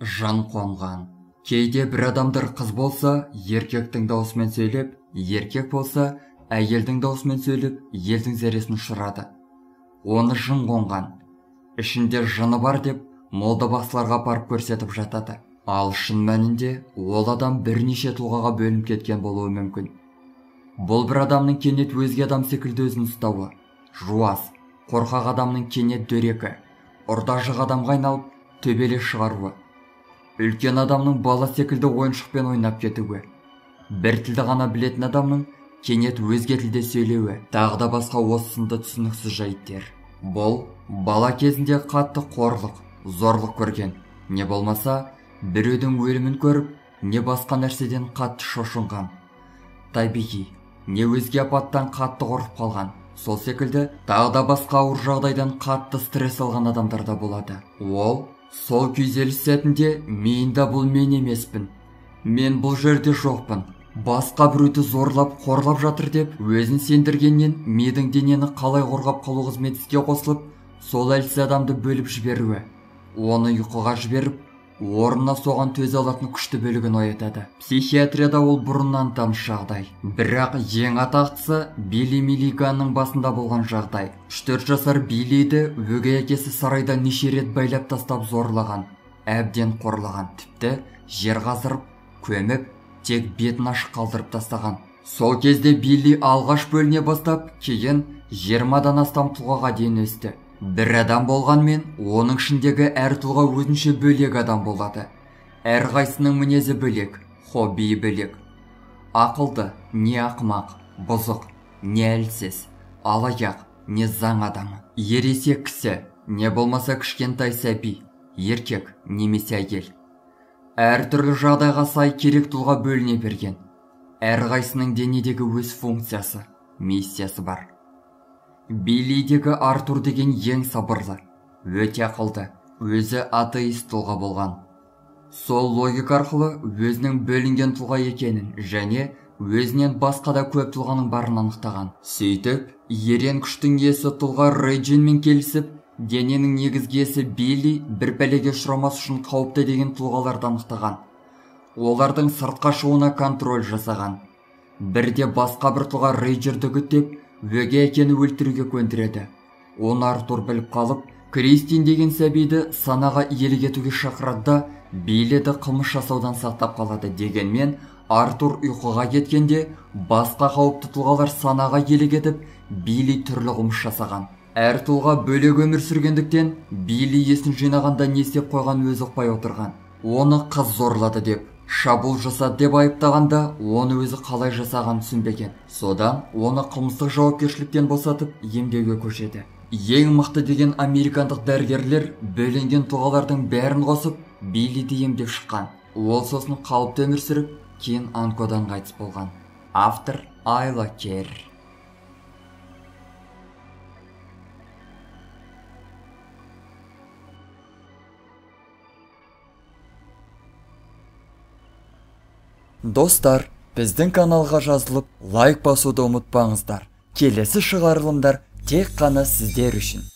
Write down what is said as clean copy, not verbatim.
жан қонған. Кейде бір адамдар қыз болса, еркектің даусымен сөйлеп, еркек болса, әйелдің даусымен сөйлеп, елдің зәресін ұшырады. Оны жын қонған. Ішінде жыны бар деп, молдабақсыларға апарып көрсетіп жатады. Ал шын мәнінде ол адам бірнеше тұлғаға бөлініп кеткен болуы мүмкін. Бұл бір адамның кенет өзге адам секілді өзін ұстауы, жуас, қорқақ адамның кенет дөрекі, ұрда-жық адамға айналып төбелес шығаруы, үлкен адамның бала секілді ойыншықпен ойнап кетуі, бір тілді ғана білетін адамның кенет өзге тілде сөйлеуі, тағы да басқа осы сынды түсініксіз жайттер. Бұл бала кезінде қатты қорлық, зорлық көрген, не болмаса біреудің өлімін көріп, не басқа нәрседен қатты шошынған. Табиғи, не өзге апаттан қатты қорқып қалған. Сол секілді тағы да басқа ауыр жағдайдан қатты стресс алған адамдар да болады. Ол сол күйзеліс сәтінде миында бұл мен емеспін, мен бұл жерде жоқпын, басқа біреуді зорлап, қорлап жатыр деп өзін сендіргеннен мидың денені қалай қорғап қалу қызметі іске қосылып, сол әлсіз адамды бөліп жіберуі, оны ұйқыға жіберіп, орнына соған төзе алатын күшті бөлігін оятады. Психиатрияда ол бұрыннан таныс жағдай. Бірақ ең атақтысы Билли Миллиганның басында болған жағдай. 3-4 жасар Биллиді өгей әкесі сарайда неше рет байлап тастап зорлаған, әбден қорлаған, тіпті жер қазырып, көміп, тек бетін ашық қалдырып тастаған. Сол кезде Билли алғаш бөліне бастап, кейін 20-дан астам тұлғаға дейін өсті. Бір адам болғанмен, оның ішіндегі әр тұлға өзінше бөлек адам болады. Әр қайсының мінезі бөлек, хоббиі бөлек. Ақылды, не ақымақ, бұзық, не әлсіз, алаяқ, не заң адамы. Ересек кісі, не болмаса кішкентай сәби, еркек немесе әйел. Әр түрлі жағдайға сай керек тұлға бөліне берген. Әр қайсының денедегі өз функциясы, миссиясы бар. Биллидегі Артур деген ең сабырлы, өте ақылды, өзі атеист тұлға болған. Сол логика арқылы өзінің бөлінген тұлға екенін және өзінен басқа да көп тұлғаның барын анықтаған. Сөйтіп, ерен күштің иесі тұлға Рейджинмен келісіп, дененің негізгі иесі Билли бір пәлеге ұшырамас үшін қауіпті деген тұлғаларды анықтаған. Олардың сыртқа шығуына контроль жасаған. Бірде басқа бір тұлға Рейджерді күттеп, өгей әкені өлтіруге көндіреді. Оны Артур біліп қалып, Кристин деген сәбиді санаға иелік етуге шақырады да, Биллиді қылмыс жасаудан сақтап қалады. Дегенмен, Артур ұйқыға кеткенде, басқа қауіпті тұлғалар санаға иелік етіп, Билли түрлі қылмыс жасаған. Әр тұлға бөлек өмір сүргендіктен, Билли есін жинағанда не істеп қойған өзі ұқпай отырған. Оны қыз зорлады деп, шабуыл жасады деп айыптағанда, оны өзі қалай жасаған түсінбеген. Содан оны қылмыстық жауапкершіліктен босатып, емдеуге көшеді. Ең мықты деген американдық дәрігерлер бөлінген тұлғалардың бәрін қосып, Биллиді емдеп шыққан. Ол сосын қалыпты өмір сүріп, кейін онкодан қайтыс болған. Автор Айла Кер. Достар, біздің каналға жазылып, лайк басуды ұмытпаңыздар. Келесі шығарылымдар тек қана сіздер үшін.